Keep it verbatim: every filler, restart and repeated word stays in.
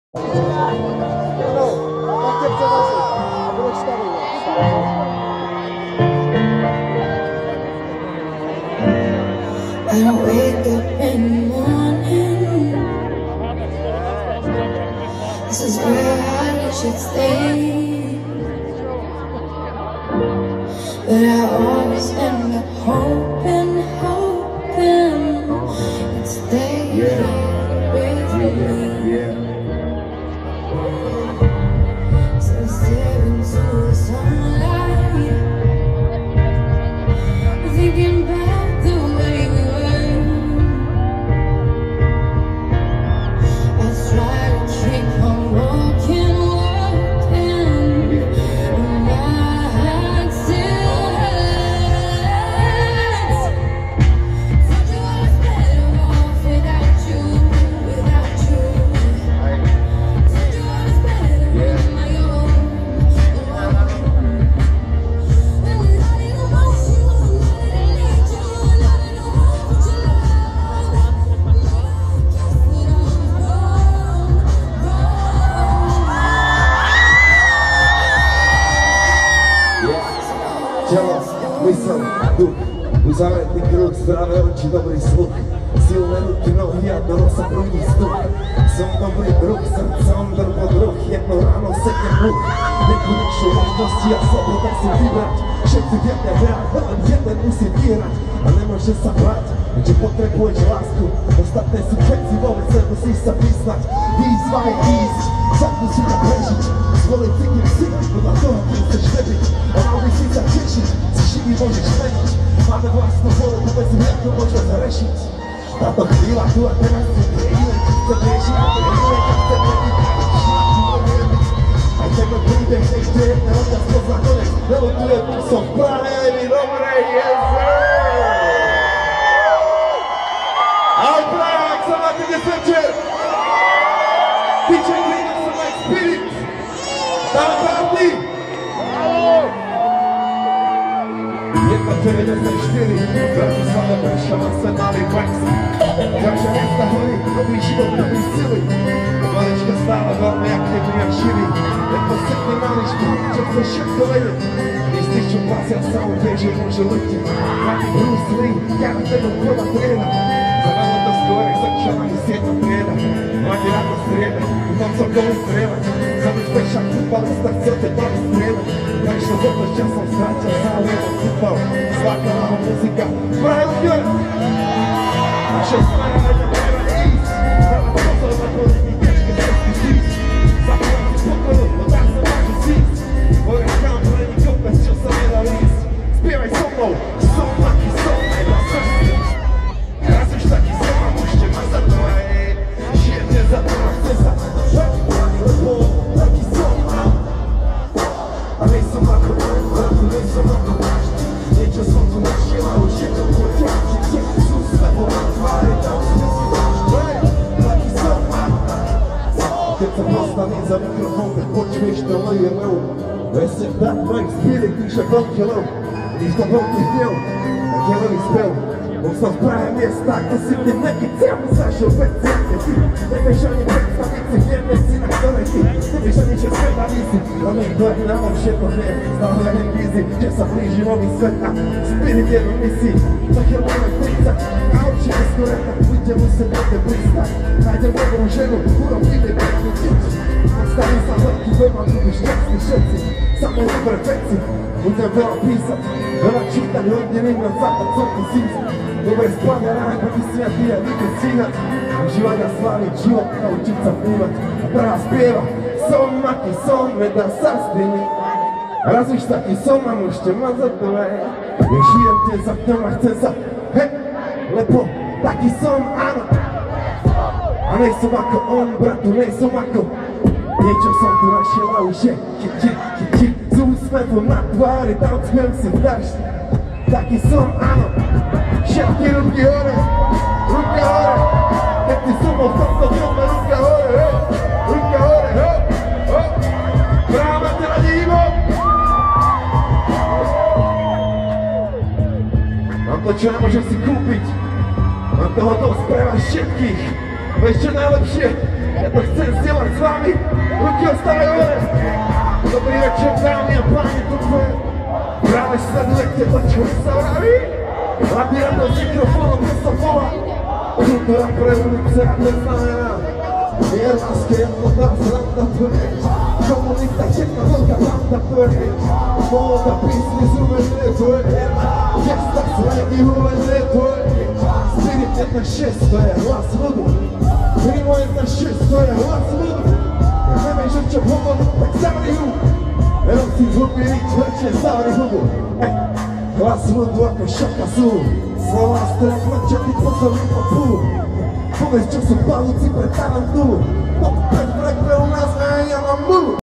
I don't wake up in the morning. This is where I should stay, but I always end up hoping, hoping you'd stay here with me. So staring to the sunlight, thinking about the way we were. I try to keep on walking, walking, and my heart still hurts. Told you I was better off without you, without you. Told you I was better on my own, alone. And without any emotion, I need you, and I don't know what you love. Guess that I was wrong, Ciało, mysl, duch, uzavretý kruh, zdravé oči, dobrý sluch, silné ruky, nohy a do nosa prudí stuk. Som dobrý druh, srdce ondr pod ruch, jedno ráno sedne hluch. Nekonečné možnosti a sloboda si vybrať, všetci v jednej hrách, len jeden musí vyhrať. A nemôže sa báť, že potrebuješ lásku, ostatné sú všetci vo vece, musíš sa priznať. Výzva je ísť, zakúsiť a prežiť, zvoliť si, kým si, podľa toho, kým chceš nebyť. A mal by si sa tešiť, si živý môžeš meniť. Máme vlastnú vôľu, vôbec mi ako môžeme zarešiť. Táto chvíľa tu a teraz si chvíľe, keď chcem riešiť, chvíľe, keď chcem meniť, aj tebe príbeh, ešte jedna odňa spozna konec, nelutujem, som v Prahe, je mi dobre, yes sir! Ahoj Praha, ak sa máte dnes večer! Piče Klína som aj Spirit! Dáme party! jedna deväťdesiatštyri, Bratislava, Bršava, Senali, Max. Ďalšia miesta hory, nový život, nový sily. Malička stále veľmi aktívny, jak živý. Je to srdný maličko, čo chce všetko vedieť. Istý, čo pasia sa o tej, že môže letieť. Bruce Lee, karanténu kola trieda. Zavadlo to skôr, jak začal ani sieťa trieda. Máte rád to strieda, potom som komu strieľať. Zabezpek však futbalista, chcete baviť striedať. Takže za to časom strátil záujem od futbal. Zlákala ho muzika, Prahe ľudia! Naše snaha na ňa treba ísť. Práva pozor na to, že mi ťažké cesty zísť. Zavolám si pokoru, no tak sa máš zísť. Hovorím kam, není kopec, čo sa nedá ísť. Spievaj so mnou, som taký som, nedá sa ísť. Raz už taký som a môžete ma za to aj. Žijete za to a chce sa. Lebo taký som mám. A nejsem ako on, bratu, nejsem ako váš. Niečo som tu našiel a už je to môj ťah. Že sú slepo na tvári, tam si nezývaš. Taký som mám. Keď sa postavím za mikrofón, tak počuješ to moje lov. Vesne tak mojich spílik, píše veľký lov. Když to veľký hnev, tak je veľký spev. Bol som v Prahe miesta, ako si mne nechycia, mi zažil peciatne ty. Nevieš ani predstaviť si, nevieš si, na ktorej ty. Nevieš ani, čo svedaví si, a niekto je na mňa všetko vie. Stále len vízi, že sa blíži nový svet a spirit jednu misí. Za chvíľu máme tridsať, a určite skôr tak budete musieť do tej blízkať. Nájdem dobrú ženu, urobíme peknú dieťu. Postavím sa veľký dom a budú šťastní všetci. Samé dobré veci, budem veľa písať, veľa čítať, hodne vybrať západ, co tu sízať. Dobre skladne ráno, vysviatý a víkend stínať. Užívať a sláviť život, naučiť sa vnímať. A Praha spieva, som aký som, nedá sa zdyniť. Raz už taký som a môžete ma za to aj. Ja žijem tiež za mňom a chcem sa, hej, lebo taký som, áno. A nejsom ako on, bratu, nejsom ako. Niečo som tu našiel a už je, je, je, je, je. S úsmevom na tvári, tam smiem si v daždi. Taký som, áno. Všetky ruky hore, ruka hore. Keď ty som bol v tomto filme, ruka hore, hej. Ruka hore, hej, hej. Práva te na divo. Mám to, čo nemôžem si kúpiť. Mám toho dosť pre vás všetkých. Vieš čo najlepšie? Ja to chcę zdjąć z wami. Ruki ostawiaj górę. Dobry wieczór, dámy a páni, toto je. Práve sledujete to, čo sa vraví. Labirando s mikrofónom, to sa volá. Kultúra pre ulice a to znamená Jermanské jednota, sranda to je. Komunista, četná veľká banda to je. Móda, písny, zumené to je. Gesta, slangy, hulené to je. Spirit jedna šesť to je hlas ľudu. Primo jedna šesť to je hlas ľudu. Nevieš, o čom hovorím, tak zavri hu. Jenom si zhubili, tvrdšie zavri hubu. Hlas ľudu ako šaka sú. Slova strach, mlčatý pozorný po púl. Povedz, čo sú palúci pre Tarantulu. No, tak vrek pre u nás a ja mám mulu.